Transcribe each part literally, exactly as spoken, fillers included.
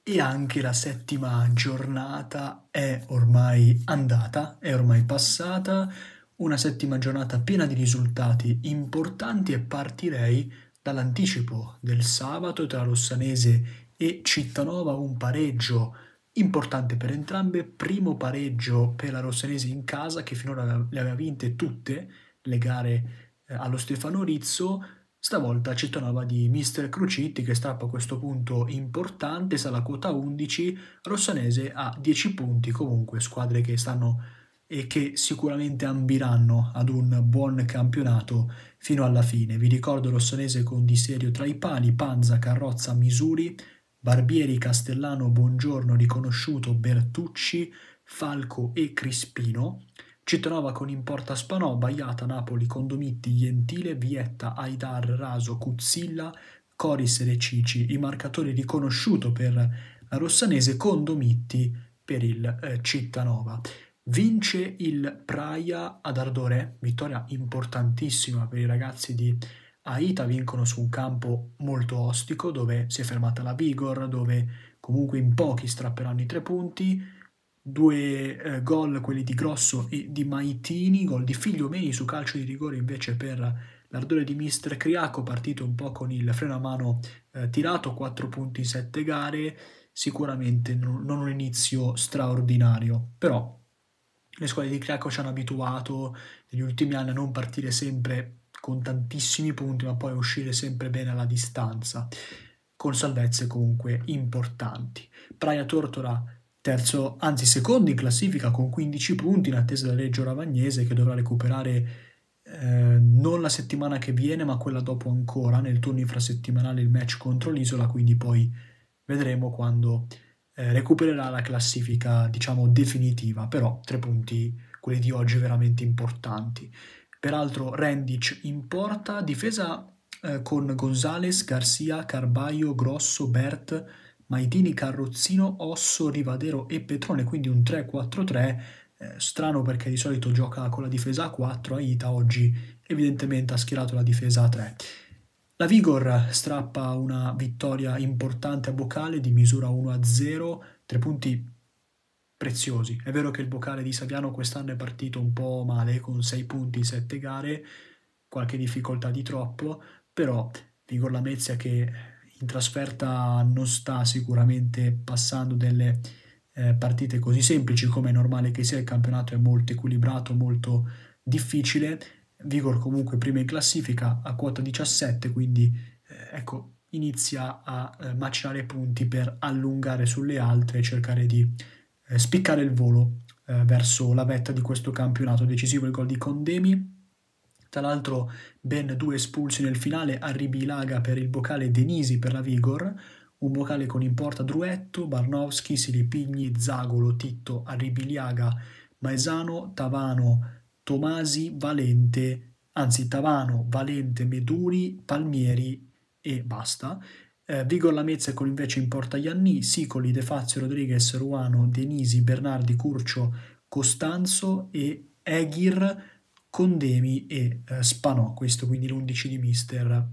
E anche la settima giornata è ormai andata, è ormai passata, una settima giornata piena di risultati importanti e partirei dall'anticipo del sabato tra Rossanese e Cittanova, un pareggio importante per entrambe, primo pareggio per la Rossanese in casa che finora le aveva vinte tutte le gare eh, allo Stefano Rizzo. Stavolta Cittanova di mister Crucitti che strappa a questo punto importante, sta alla quota undici, Rossanese a dieci punti, comunque squadre che stanno e che sicuramente ambiranno ad un buon campionato fino alla fine. Vi ricordo Rossonese con Di Serio tra i pali, Panza, Carrozza, Misuri, Barbieri, Castellano, Buongiorno, Riconosciuto, Bertucci, Falco e Crispino. Cittanova con Importa Spanò, Baiata, Napoli, Condomitti, Gentile, Vietta, Aidar, Raso, Cuzzilla, Coris e Recici. I marcatori riconosciuto per la Rossanese, Condomitti per il eh, Cittanova. Vince il Praia ad Ardore, vittoria importantissima per i ragazzi di Aita, vincono su un campo molto ostico dove si è fermata la Vigor, dove comunque in pochi strapperanno i tre punti, due eh, gol, quelli di Grosso e di Maitini, gol di Figliomeni su calcio di rigore invece per l'Ardore di mister Criaco, partito un po' con il freno a mano eh, tirato, quattro punti in sette gare, sicuramente non, non un inizio straordinario, però le squadre di Criaco ci hanno abituato negli ultimi anni a non partire sempre con tantissimi punti, ma poi uscire sempre bene alla distanza, con salvezze comunque importanti. Praia Tortora terzo, anzi secondo in classifica con quindici punti in attesa del Reggio Ravagnese che dovrà recuperare eh, non la settimana che viene ma quella dopo ancora nel turno infrasettimanale il match contro l'Isola, quindi poi vedremo quando eh, recupererà la classifica diciamo definitiva, però tre punti quelli di oggi veramente importanti. Peraltro Rendic in porta, difesa eh, con Gonzales, Garcia, Carbaio, Grosso, Bert, Maitini, Carrozzino, Osso, Rivadero e Petrone, quindi un tre quattro tre, eh, strano perché di solito gioca con la difesa a quattro, Aita oggi evidentemente ha schierato la difesa a tre. La Vigor strappa una vittoria importante a Boccale di misura uno a zero, tre punti preziosi. È vero che il Boccale di Saviano quest'anno è partito un po' male, con sei punti in sette gare, qualche difficoltà di troppo, però Vigor Lamezia che in trasferta non sta sicuramente passando delle eh, partite così semplici come è normale che sia, il campionato è molto equilibrato, molto difficile. Vigor comunque prima in classifica a quota diciassette, quindi eh, ecco, inizia a eh, macinare punti per allungare sulle altre e cercare di eh, spiccare il volo eh, verso la vetta di questo campionato. Decisivo il gol di Condemi, tra l'altro ben due espulsi nel finale, Arribilaga per il Boccale, Denisi per la Vigor, un Boccale con in porta Druetto, Barnowski, Silipigni, Zagolo, Titto, Arribiliaga, Maesano, Tavano, Tomasi, Valente, anzi Tavano, Valente, Meduri, Palmieri e basta. Eh, Vigor Lamezia con invece in porta Ianni, Sicoli, De Fazio, Rodriguez, Ruano, Denisi, Bernardi, Curcio, Costanzo e Eghir, Condemi e eh, Spanò. Questo quindi l'undici di mister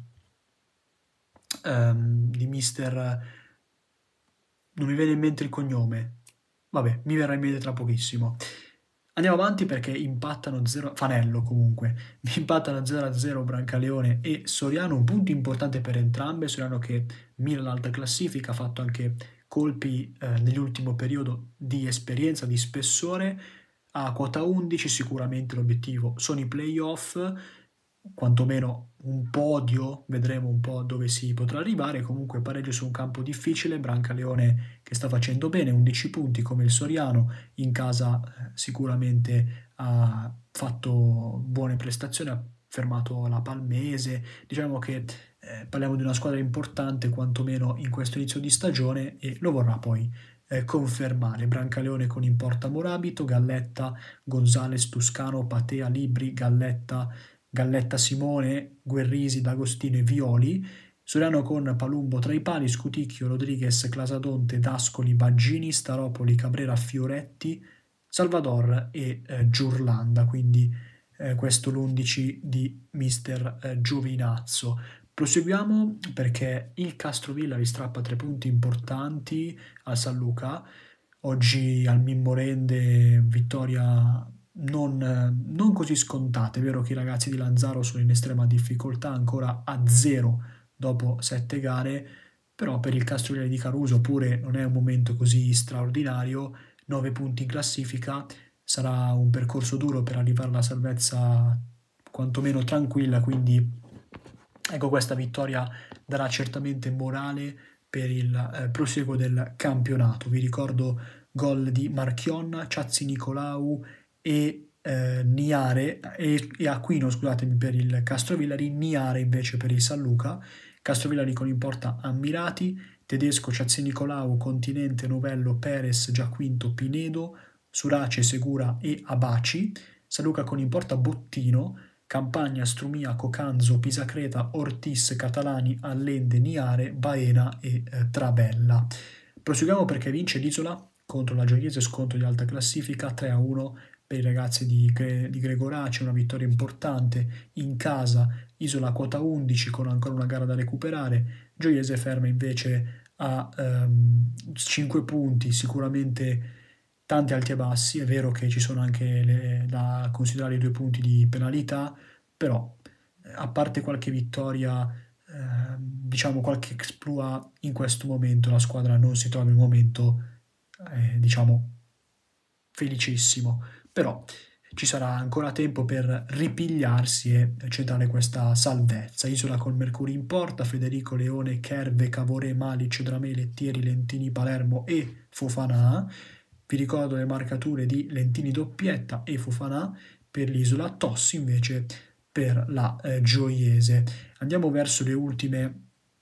ehm, di mister non mi viene in mente il cognome, vabbè, mi verrà in mente tra pochissimo. Andiamo avanti perché impattano zero, Fanello comunque, impattano zero a zero Brancaleone e Soriano, un punto importante per entrambe, Soriano che mira l'alta classifica, ha fatto anche colpi eh, nell'ultimo periodo di esperienza, di spessore, a quota undici sicuramente l'obiettivo sono i playoff, quantomeno un podio, vedremo un po' dove si potrà arrivare, comunque pareggio su un campo difficile, Brancaleone che sta facendo bene, undici punti come il Soriano, in casa eh, sicuramente ha fatto buone prestazioni, ha fermato la Palmese, diciamo che eh, parliamo di una squadra importante quantomeno in questo inizio di stagione e lo vorrà poi eh, confermare. Brancaleone con in porta Morabito, Galletta, Gonzales, Tuscano, Patea, Libri, Galletta, Galletta Simone, Guerrisi, D'Agostino e Violi, Soriano con Palumbo tra i pali, Scuticchio, Rodriguez, Clasadonte, Dascoli, Baggini, Staropoli, Cabrera, Fioretti, Salvador e eh, Giurlanda, quindi eh, questo l'undici di mister eh, Giovinazzo. Proseguiamo perché il Castrovillari strappa tre punti importanti al San Luca. Oggi al Mimmo Rende vittoria non, non così scontata. È vero che i ragazzi di Lanzaro sono in estrema difficoltà, ancora a zero dopo sette gare, però per il Castrovillari di Caruso pure non è un momento così straordinario. nove punti in classifica, sarà un percorso duro per arrivare alla salvezza quantomeno tranquilla, quindi ecco, questa vittoria darà certamente morale per il eh, proseguo del campionato. Vi ricordo gol di Marchionna, Ciazzi Nicolau e eh, Niare e, e Aquino, scusatemi, per il Castrovillari, Niare invece per il San Luca. Castrovillari con in porta Ammirati, Tedesco, Ciazzi Nicolau, Continente, Novello, Perez, Giaquinto, Pinedo, Surace, Segura e Abaci. San Luca con in porta Bottino, Campagna, Strumia, Cocanzo, Pisacreta, Ortis, Catalani, Allende, Niare, Baena e eh, Trabella. Proseguiamo perché vince l'Isola contro la Gioiese, scontro di alta classifica, tre a uno per i ragazzi di, Gre- di Gregoraci, una vittoria importante in casa. Isola quota undici con ancora una gara da recuperare, Gioiese ferma invece a um, cinque punti, sicuramente tanti alti e bassi. È vero che ci sono anche le, da considerare i due punti di penalità, però eh, a parte qualche vittoria, eh, diciamo qualche exploit, in questo momento la squadra non si trova in un momento, eh, diciamo, felicissimo, però ci sarà ancora tempo per ripigliarsi e centrare questa salvezza. Isola col Mercurio in porta, Federico, Leone, Kerve, Cavore, Malic, Dramé, Lettieri, Lentini, Palermo e Fofana. Vi ricordo le marcature di Lentini doppietta e Fofana per l'Isola, Tossi invece per la eh, Gioiese. Andiamo verso le ultime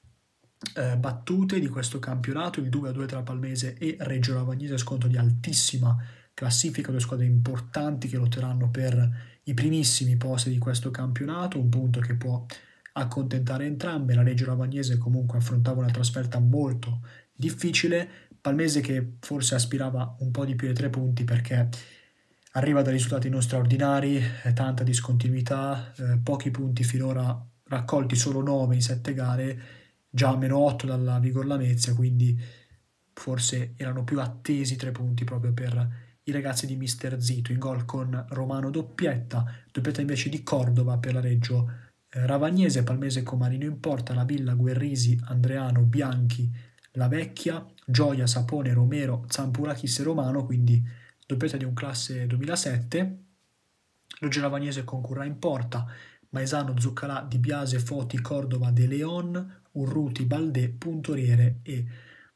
eh, battute di questo campionato, il due a due tra Palmese e Reggio Ravagnese, scontro di altissima classifica, due squadre importanti che lotteranno per i primissimi posti di questo campionato, un punto che può accontentare entrambe. La Reggio Ravagnese comunque affrontava una trasferta molto difficile, Palmese che forse aspirava un po' di più ai tre punti perché arriva da risultati non straordinari, eh, tanta discontinuità, eh, pochi punti finora raccolti, solo nove in sette gare, già a meno otto dalla Vigor Lamezia, quindi forse erano più attesi tre punti proprio per i ragazzi di Mister Zito. In gol con Romano doppietta, doppietta invece di Cordova per la Reggio eh, Ravagnese, Palmese con Marino in porta, La Villa, Guerrisi, Andreano, Bianchi, La Vecchia, Gioia, Sapone, Romero, Zampurachis e Romano, quindi doppietta di un classe duemilasette. Reggio Ravagnese con Currà in porta, Maesano, Zuccalà, Di Biase, Foti, Cordova, De Leon, Urruti, Baldè, Puntoriere e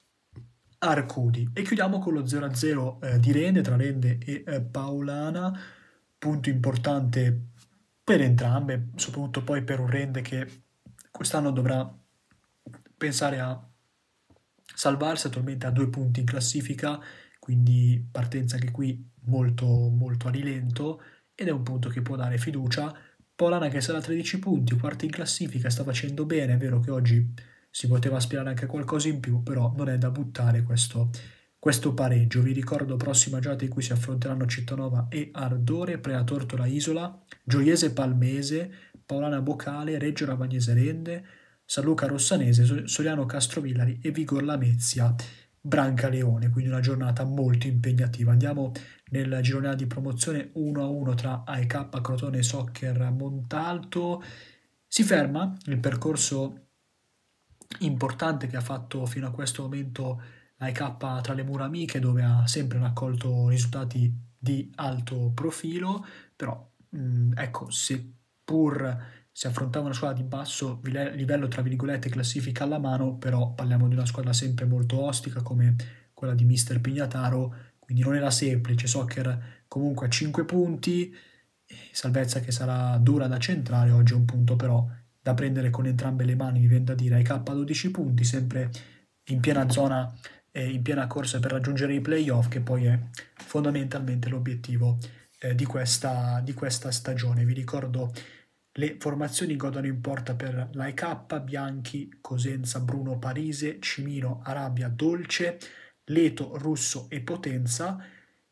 Arcudi. E chiudiamo con lo zero a zero eh, di Rende, tra Rende e eh, Paulana, punto importante per entrambe, soprattutto poi per un Rende che quest'anno dovrà pensare a salvarsi, attualmente a due punti in classifica, quindi partenza anche qui molto, molto a rilento, ed è un punto che può dare fiducia. Paulana che sarà a tredici punti, quarta in classifica, sta facendo bene, è vero che oggi si poteva aspirare anche a qualcosa in più, però non è da buttare questo, questo pareggio. Vi ricordo prossima giornata in cui si affronteranno Cittanova e Ardore, Preatortola Isola, Gioiese Palmese, Paolana Bocale, Reggio Ravagnese Rende, San Luca Rossanese, Soliano Castrovillari e Vigor Lamezia Brancaleone, quindi una giornata molto impegnativa. Andiamo nel girone A di promozione, uno a uno tra A E K Crotone Soccer Montalto. Si ferma il percorso importante che ha fatto fino a questo momento l'A E K tra le mura amiche, dove ha sempre raccolto risultati di alto profilo, però mh, ecco, seppur si affrontava una squadra di basso livello, tra virgolette, classifica alla mano, però parliamo di una squadra sempre molto ostica come quella di Mister Pignataro, quindi non era semplice. Soccer comunque a cinque punti, salvezza che sarà dura da centrare, oggi è un punto però da prendere con entrambe le mani, mi viene da dire. A E K dodici punti, sempre in piena zona, eh, in piena corsa per raggiungere i playoff, che poi è fondamentalmente l'obiettivo eh, di, questa, di questa stagione. Vi ricordo le formazioni godono in porta per l'A E K: Bianchi, Cosenza, Bruno, Parise, Cimino, Arabia, Dolce, Leto, Russo e Potenza.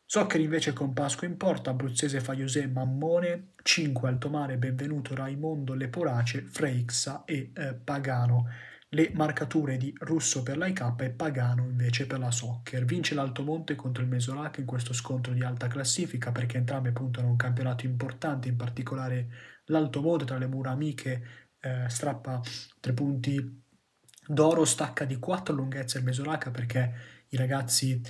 Soccer invece con Pasqua in porta, Abruzzese Faiosè Mammone, cinque Altomare Benvenuto Raimondo Leporace, Freixa e eh, Pagano. Le marcature di Russo per l'A I K e Pagano invece per la Soccer. Vince l'Altomonte contro il Mesolacca in questo scontro di alta classifica perché entrambe puntano a un campionato importante, in particolare l'Altomonte tra le mura amiche eh, strappa tre punti d'oro, stacca di quattro lunghezze il Mesolacca perché i ragazzi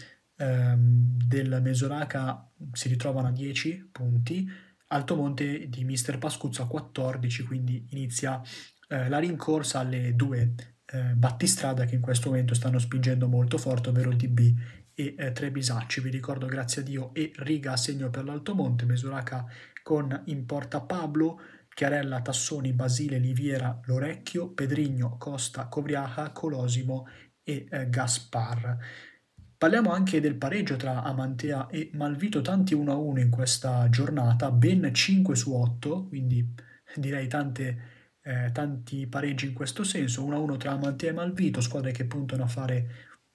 ehm, del Mesolacca si ritrovano a dieci punti, Altomonte di mister Pascuzzo a quattordici, quindi inizia eh, la rincorsa alle due eh, battistrada che in questo momento stanno spingendo molto forte, ovvero il D B e eh, Trebisacci. Vi ricordo, grazie a Dio, e Riga a segno per l'Altomonte, Mesolacca con in porta Pablo, Chiarella, Tassoni, Basile, Liviera, Lorecchio, Pedrigno, Costa, Covriaja, Colosimo e eh, Gaspar. Parliamo anche del pareggio tra Amantea e Malvito, tanti uno a uno in questa giornata, ben cinque su otto, quindi direi tante, eh, tanti pareggi in questo senso, uno a uno tra Amantea e Malvito, squadre che puntano a fare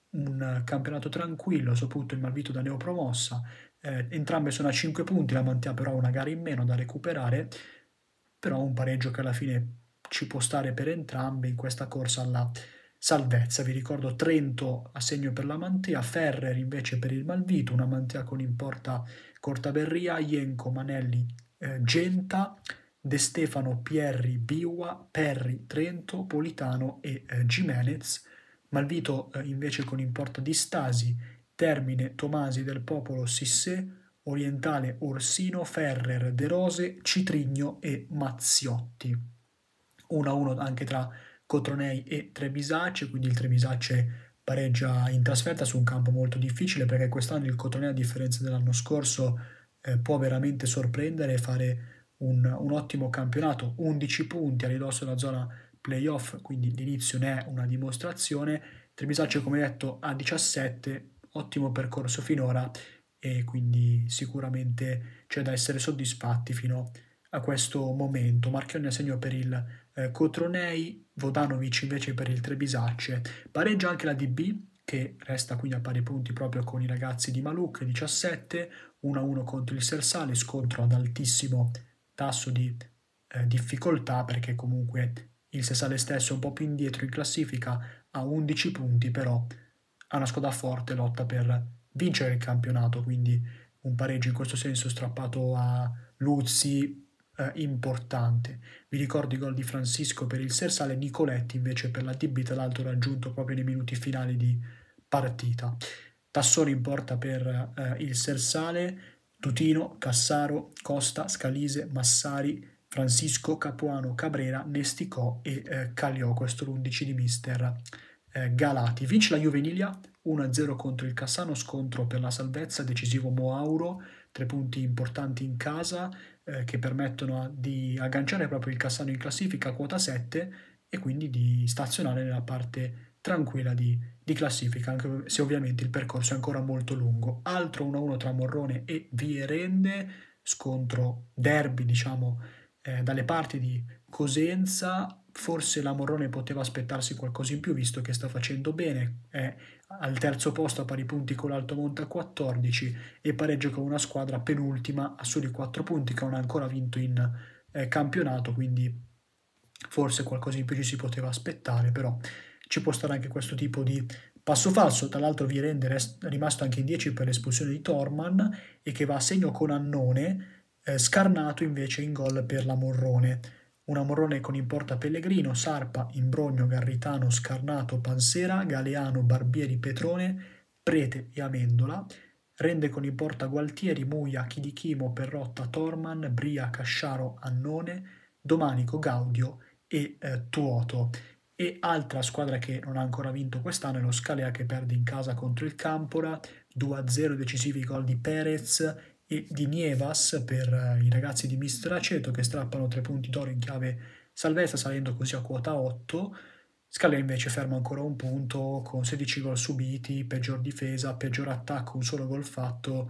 un campionato tranquillo, soprattutto il Malvito da neopromossa, eh, entrambe sono a cinque punti, la Mantea però ha una gara in meno da recuperare, però un pareggio che alla fine ci può stare per entrambe in questa corsa alla salvezza. Vi ricordo Trento a segno per la Mantea, Ferrer invece per il Malvito, una Mantea con in porta Cortaberria, Ienco, Manelli, eh, Genta, De Stefano, Pierri, Biwa, Perri, Trento, Politano e eh, Gimenez. Malvito eh, invece con in porta di Stasi, Termine, Tomasi del Popolo, Sissé, Orientale, Orsino, Ferrer, De Rose, Citrigno e Mazziotti. uno a uno anche tra Cotronei e Trebisace, quindi il Trebisace pareggia in trasferta su un campo molto difficile perché quest'anno il Cotronei, a differenza dell'anno scorso, eh, può veramente sorprendere e fare un, un ottimo campionato, undici punti a ridosso della zona playoff, quindi l'inizio ne è una dimostrazione. Trebisace, come detto, ha diciassette, ottimo percorso finora e quindi sicuramente c'è da essere soddisfatti fino a questo momento. Marchionni a segno per il eh, Cotronei, Vodanovic invece per il Trebisacce. Pareggia anche la D B che resta quindi a pari punti proprio con i ragazzi di Maluc, diciassette, uno a uno contro il Sersale, scontro ad altissimo tasso di eh, difficoltà perché comunque il Sersale stesso è un po' più indietro in classifica, ha undici punti, però ha una squadra forte, lotta per vincere il campionato, quindi un pareggio in questo senso strappato a Luzzi eh, importante. Vi ricordo i gol di Francisco per il Sersale, Nicoletti invece per la D B, tra l'altro raggiunto proprio nei minuti finali di partita. Tassoni in porta per eh, il Sersale, Tutino, Cassaro, Costa, Scalise, Massari, Francisco, Capuano, Cabrera, Nesticò e eh, Caliò, questo l'undici di mister eh, Galati. Vince la Juvenilia uno a zero contro il Cassano, scontro per la salvezza, decisivo Moauro, tre punti importanti in casa eh, che permettono a, di agganciare proprio il Cassano in classifica a quota sette e quindi di stazionare nella parte tranquilla di, di classifica, anche se ovviamente il percorso è ancora molto lungo. Altro uno a uno tra Morrone e Vierende, scontro derby diciamo eh, dalle parti di Cosenza. Forse la Morrone poteva aspettarsi qualcosa in più visto che sta facendo bene, è al terzo posto a pari punti con l'Altomonte a quattordici e pareggio con una squadra penultima a soli quattro punti che non ha ancora vinto in eh, campionato, quindi forse qualcosa in più ci si poteva aspettare, però ci può stare anche questo tipo di passo falso. Tra l'altro Vierende è rimasto anche in dieci per l'espulsione di Torman e che va a segno con Annone, eh, scarnato invece in gol per la Morrone. Una Morrone con in porta Pellegrino, Sarpa, Imbrogno, Garritano, Scarnato, Pansera, Galeano, Barbieri, Petrone, Prete e Amendola. Rende con in porta Gualtieri, Muia, Chidichimo, Perrotta, Torman, Bria, Casciaro, Annone, Domanico, Gaudio e eh, Tuoto. E altra squadra che non ha ancora vinto quest'anno è lo Scalea che perde in casa contro il Campora, due a zero decisivi gol di Perez e di Nievas per uh, i ragazzi di mister Aceto che strappano tre punti d'oro in chiave salvezza salendo così a quota otto. Scalea invece ferma ancora un punto con sedici gol subiti, peggior difesa, peggior attacco, un solo gol fatto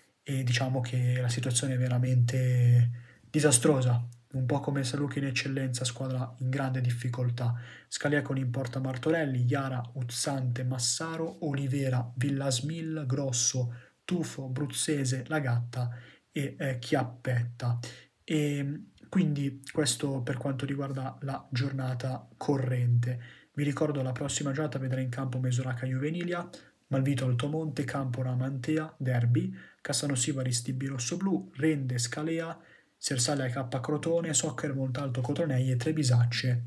e diciamo che la situazione è veramente disastrosa, un po' come Saluki in eccellenza, squadra in grande difficoltà. Scalea con in porta Martorelli, Iara, Uzzante, Massaro, Olivera, Villasmil, Grosso, Stufo, Bruzzese, Lagatta e eh, Chiappetta. E quindi questo per quanto riguarda la giornata corrente. Vi ricordo la prossima giornata vedrà in campo Mesoraca Juvenilia, Malvito Altomonte, Campora Mantea, Derby, Cassano Sivaris T B Rossoblu, Rende Scalea, Sersale K Crotone, Soccer Montalto Cotronei e Trebisacce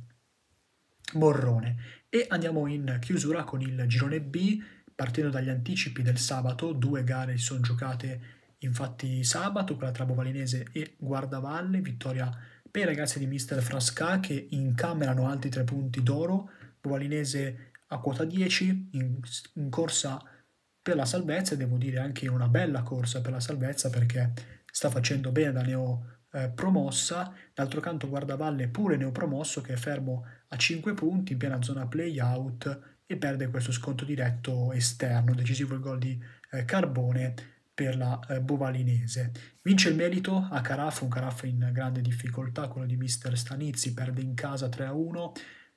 Morrone. E andiamo in chiusura con il girone B, partendo dagli anticipi del sabato. Due gare si sono giocate infatti sabato, quella tra Bovalinese e Guardavalle, vittoria per i ragazzi di mister Frasca che incamerano altri tre punti d'oro, Bovalinese a quota dieci, in, in corsa per la salvezza, e devo dire anche in una bella corsa per la salvezza perché sta facendo bene da neo eh, promossa. D'altro canto Guardavalle pure neopromosso che è fermo a cinque punti in piena zona play-out e perde questo sconto diretto esterno. Decisivo il gol di eh, Carbone per la eh, Bovalinese. Vince il merito a Carafa, un Carafa in grande difficoltà, quello di mister Stanizzi, perde in casa tre a uno.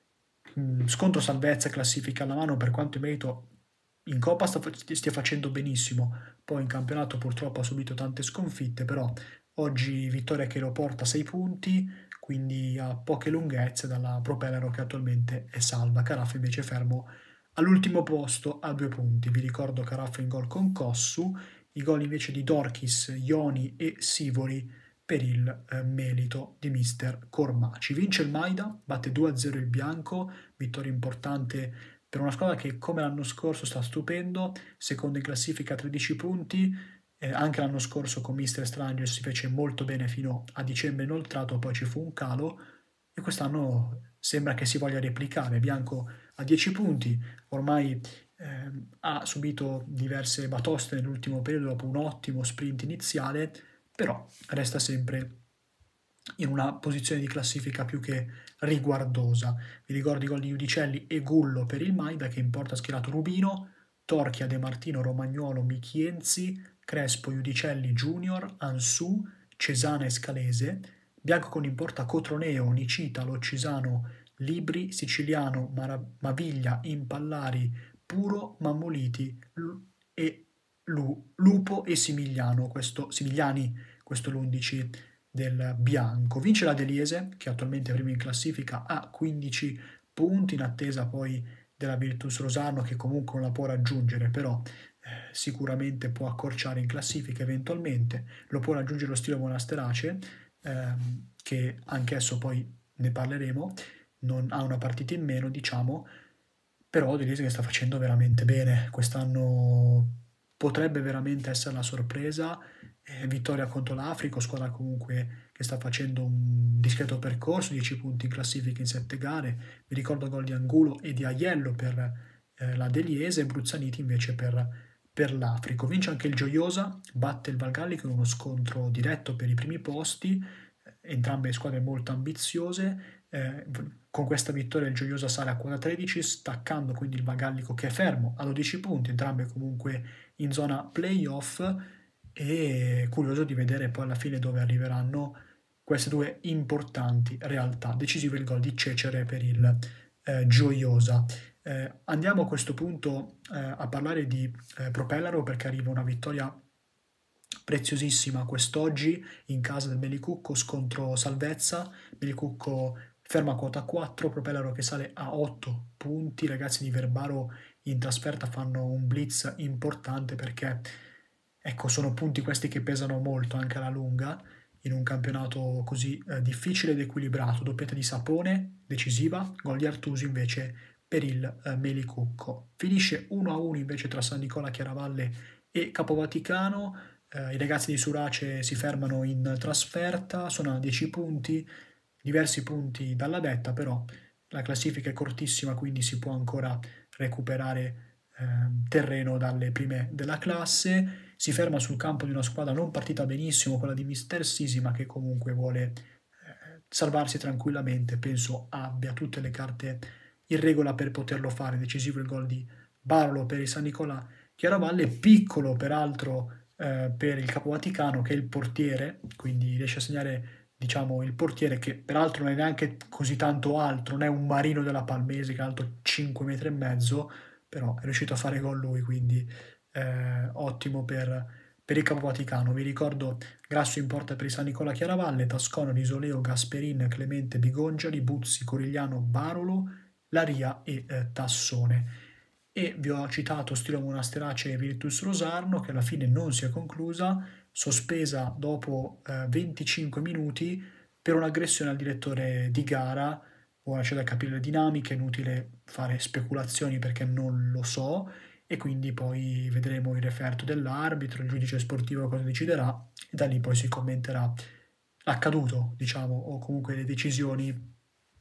Mm, scontro salvezza, classifica alla mano, per quanto il merito in Coppa sta, stia facendo benissimo, poi in campionato purtroppo ha subito tante sconfitte, però oggi vittoria che lo porta a sei punti, quindi a poche lunghezze dalla Propellero che attualmente è salva. Carafa invece fermo all'ultimo posto a due punti. Vi ricordo Carafa in gol con Cossu, i gol invece di Dorchis, Ioni e Sivori per il eh, Melito di mister Cormaci. Vince il Maida, batte due a zero il Bianco, vittoria importante per una squadra che come l'anno scorso sta stupendo, secondo in classifica tredici punti, eh, anche l'anno scorso con mister Stranger si fece molto bene fino a dicembre inoltrato, poi ci fu un calo e quest'anno sembra che si voglia replicare. Bianco a dieci punti, ormai eh, ha subito diverse batoste nell'ultimo periodo dopo un ottimo sprint iniziale, però resta sempre in una posizione di classifica più che riguardosa. Vi ricordo i gol di Iudicelli e Gullo per il Maida, che in porta ha schierato Rubino, Torchia, De Martino, Romagnolo, Michienzi, Crespo, Iudicelli, Junior, Ansù, Cesana e Scalese, Bianco con in porta Cotroneo, Nicita, Loccisano, Libri, Siciliano, Mara- Maviglia, Impallari, Puro, Mammoliti e Lu, Lupo e Simigliano, questo, Simigliani, questo l'undici del Bianco. Vince la Deliese, che attualmente è prima in classifica, a quindici punti, in attesa poi della Virtus Rosarno, che comunque non la può raggiungere, però eh, sicuramente può accorciare in classifica eventualmente. Lo può raggiungere lo Stilo Monasterace, ehm, che anch'esso poi ne parleremo, non ha una partita in meno, diciamo, però Deliese che sta facendo veramente bene. Quest'anno potrebbe veramente essere la sorpresa. Eh, vittoria contro l'Africa, squadra comunque che sta facendo un discreto percorso, dieci punti in classifica in sette gare. Vi ricordo gol di Angulo e di Aiello per eh, la Deliese, e Bruzzaniti invece per, per l'Africa. Vince anche il Gioiosa, batte il Valgallico in uno scontro diretto per i primi posti, entrambe squadre molto ambiziose. Eh, con questa vittoria il Gioiosa sale a quota tredici, staccando quindi il Valgallico che è fermo a dodici punti, entrambe comunque in zona playoff, e curioso di vedere poi alla fine dove arriveranno queste due importanti realtà. Decisivo il gol di Cecere per il eh, Gioiosa. Eh, andiamo a questo punto eh, a parlare di eh, Propellaro, perché arriva una vittoria preziosissima quest'oggi in casa del Melicucco, scontro salvezza. Melicucco ferma a quota quattro, Propellaro che sale a otto punti. I ragazzi di Verbaro in trasferta fanno un blitz importante perché ecco, sono punti questi che pesano molto anche alla lunga in un campionato così eh, difficile ed equilibrato. Doppietta di Sapone, decisiva, gol di Artusi invece per il eh, Melicucco. Finisce uno a uno invece tra San Nicola Chiaravalle e Capovaticano. Eh, I ragazzi di Surace si fermano in trasferta, sono a dieci punti, diversi punti dalla vetta, però la classifica è cortissima, quindi si può ancora recuperare eh, terreno dalle prime della classe. Si ferma sul campo di una squadra non partita benissimo, quella di mister Sisi, ma che comunque vuole eh, salvarsi tranquillamente. Penso abbia tutte le carte in regola per poterlo fare. Decisivo il gol di Barolo per il San Nicola Chiaravalle, piccolo peraltro eh, per il Capovaticano che è il portiere, quindi riesce a segnare diciamo il portiere, che peraltro non è neanche così tanto alto, non è un Marino della Palmese che è alto cinque metri e mezzo, però è riuscito a fare gol lui, quindi eh, ottimo per, per il Capo Vaticano. Vi ricordo Grasso in porta per il San Nicola Chiaravalle, Tascono, Risoleo, Gasperin, Clemente, Bigongiali, Buzzi, Corigliano, Barolo, Laria e eh, Tassone. E vi ho citato Stilo Monasterace e Virtus Rosarno, che alla fine non si è conclusa, sospesa dopo eh, venticinque minuti per un'aggressione al direttore di gara. Ora c'è da capire le dinamiche, è inutile fare speculazioni perché non lo so, e quindi poi vedremo il referto dell'arbitro, il giudice sportivo cosa deciderà, e da lì poi si commenterà l'accaduto, diciamo, o comunque le decisioni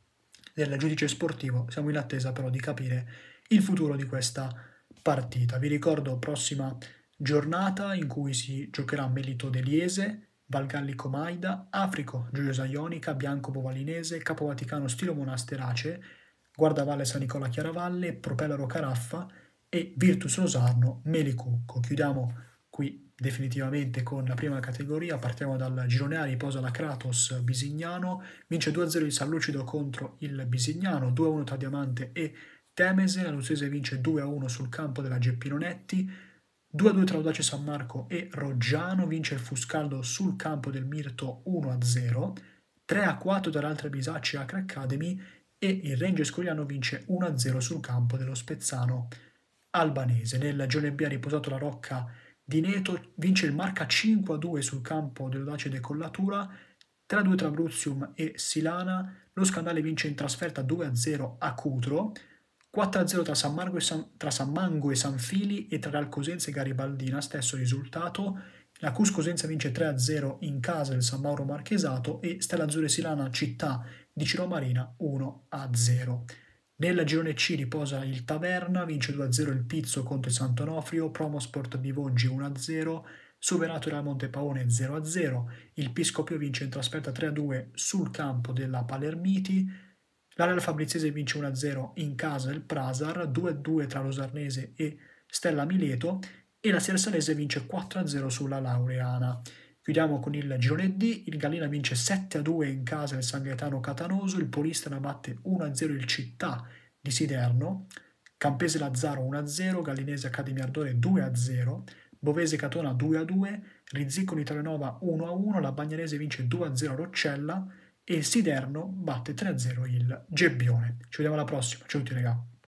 del giudice sportivo. Siamo in attesa però di capire il futuro di questa partita. Vi ricordo prossima giornata in cui si giocherà Melito Deliese, Valgallico Maida, Africo Giulio Ionica, Bianco Bovalinese, Capo Vaticano Stilo Monasterace, Guardavalle San Nicola Chiaravalle, Propellero Caraffa e Virtus Rosarno Melicucco. Chiudiamo qui definitivamente con la prima categoria, partiamo dal girone A, riposa la Kratos Bisignano, vince due a zero il San Lucido contro il Bisignano, due a uno tra Diamante e Temese, la Lucese vince due a uno sul campo della Geppinonetti, due a due tra Audace San Marco e Roggiano, vince il Fuscaldo sul campo del Mirto uno a zero, tre a quattro dall'altra Bisacci Acre Academy e il Rangers Corigliano vince uno a zero sul campo dello Spezzano Albanese. Nel girone B ha riposato la Rocca di Neto, vince il Marca cinque a due sul campo dell'Audace Decollatura, tre a due tra Bruzium e Silana, lo Scandale vince in trasferta due a zero a Cutro, quattro a zero tra San, Marco e San, tra San Mango e San Fili e tra Real Cosenza e Garibaldina, stesso risultato. La Cus Cosenza vince tre a zero in casa del San Mauro Marchesato e Stella Azzurra Silana Città di Ciro Marina uno a zero. Nel girone C riposa il Taverna, vince due a zero il Pizzo contro il Sant'Onofrio, Promosport di Voggi uno a zero, superato il Montepaone zero a zero, il Piscopio vince in trasferta tre a due sul campo della Palermiti, la Real Fabriziese vince uno a zero in casa del Prasar, due a due tra Rosarnese e Stella Mileto e la Siersalese vince quattro a zero sulla Laureana. Chiudiamo con il girone D, il Gallina vince sette a due in casa del San Gaetano Catanoso, il Polistena batte uno a zero il Città di Siderno, Campese Lazzaro uno a zero, Gallinese Accademia Ardore due a zero, Bovese Catona due a due, Rizziconi Italianova uno a uno, la Bagnarese vince due a zero a Roccella e il Siderno batte tre a zero il Gebbione. Ci vediamo alla prossima, ciao a tutti raga.